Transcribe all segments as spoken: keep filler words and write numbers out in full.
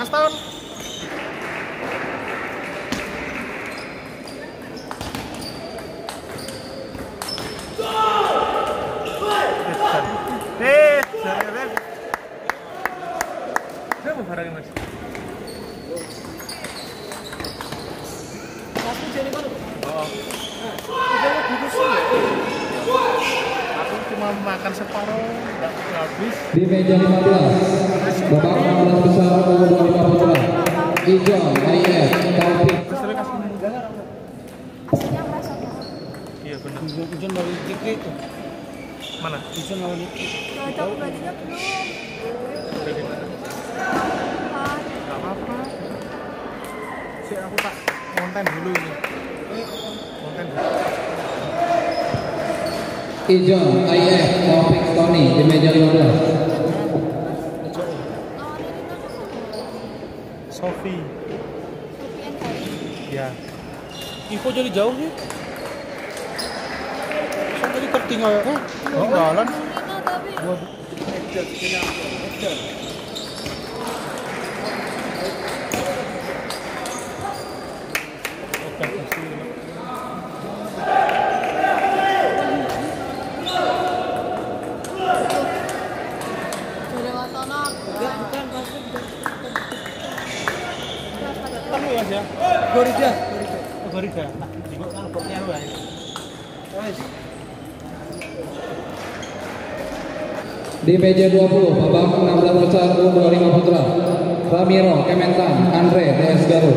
tahun. Eh, jangan. Berapa barangnya Mas? Aku jadi mana? Oh. Udah bungkus ya. Aku cuma makan separuh, nggak habis. Di meja lima belas, babak enam belas besar umur dua puluh lima putra. Ijon, I F, Taufik. Terus kasih negara. Hasilnya merasa banget. Iya benar. Ujian baru dikit itu. Mana? Ujian lawan itu. Gak tahu gajinya belum. Udah gimana? Kan. Gak apa-apa. Si aku tak konten dulu ini. Konten dulu. Ijon, I F, Taufik, Tony di meja lima belas. Lawan ini kan Sofi. Sofian Hari. Ya. Info jadi jauh sih. Saya tadi tertinggal ya. Oh, jalan. Nina tapi. Oke, kasih. Dari Watono. Ya, bukan pasti. Kamu ya, ya? Gorida. Oh, Gorida. Ibu kan pokoknya lu aja. Di meja dua puluh, babak enam belas besar umur dua puluh lima putra. Ramiro, Kementan, Andre, D S Garut.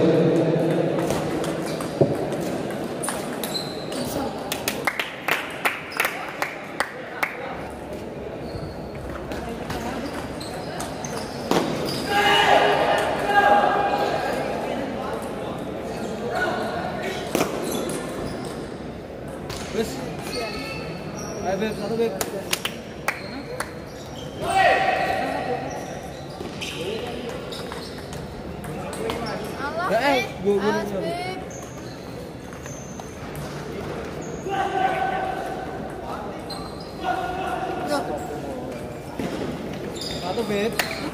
Wes. Ayo Beb, satu Beb. Allah. Ya, eh, gua- gua- Awas, Beb. Loh, Satu Beb.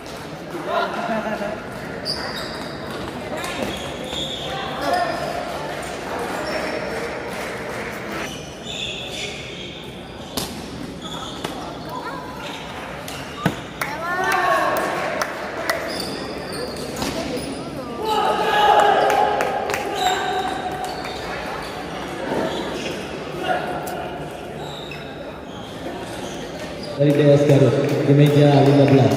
Dari D S Garut di meja lima belas.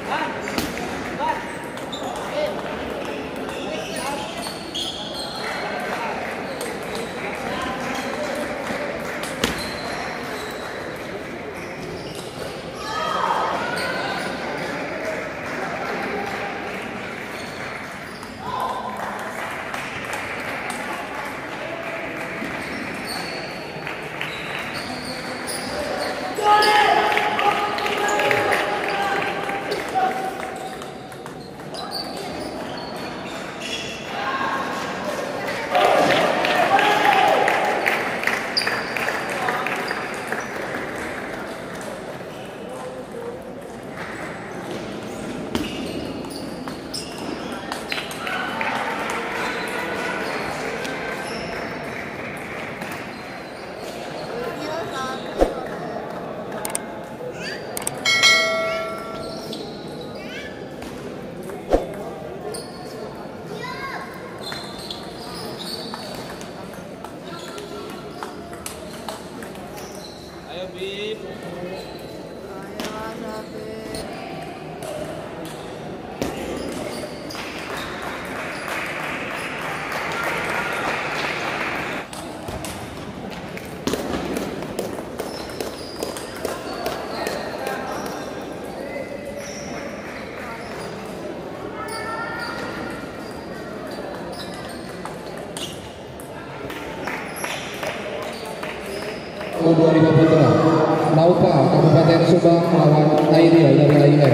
Ayo Bib. Ayolah, Zabib. U dua puluh lima Putra, Naupa Kabupaten Subang melawan Aidil dari A I F.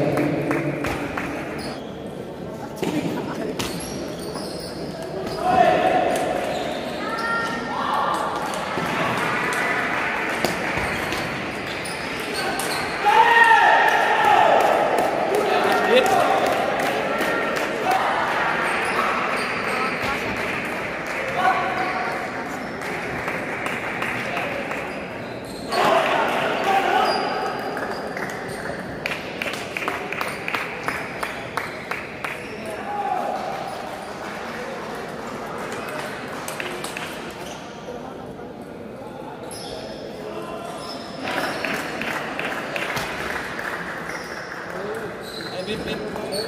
Ayo Bib, Bib.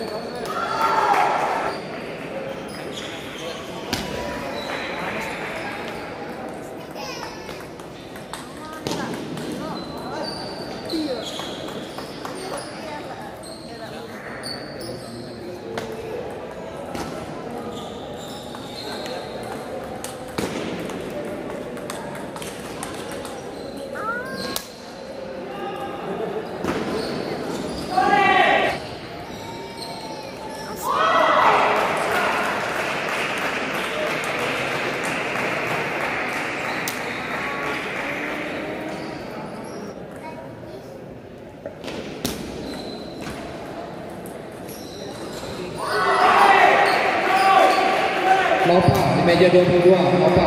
Naupa di meja dua puluh dua, Naupa.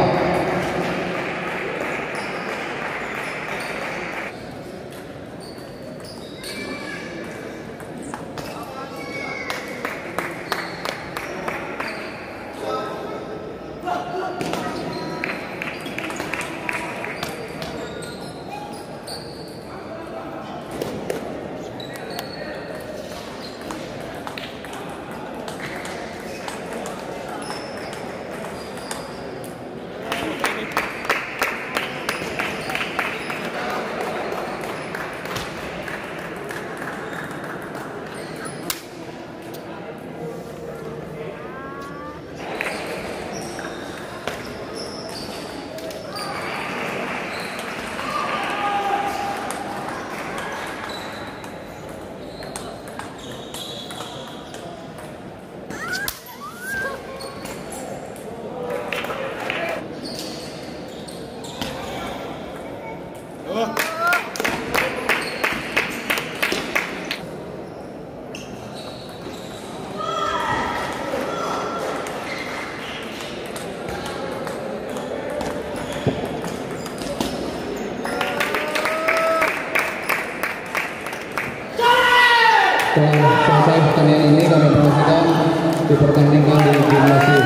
Setelah selesai pertandingan ini kami promosikan dipertandingkan di gimnasium.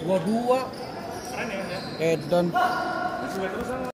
dua dua. Keren ya, ya. Edan. Terus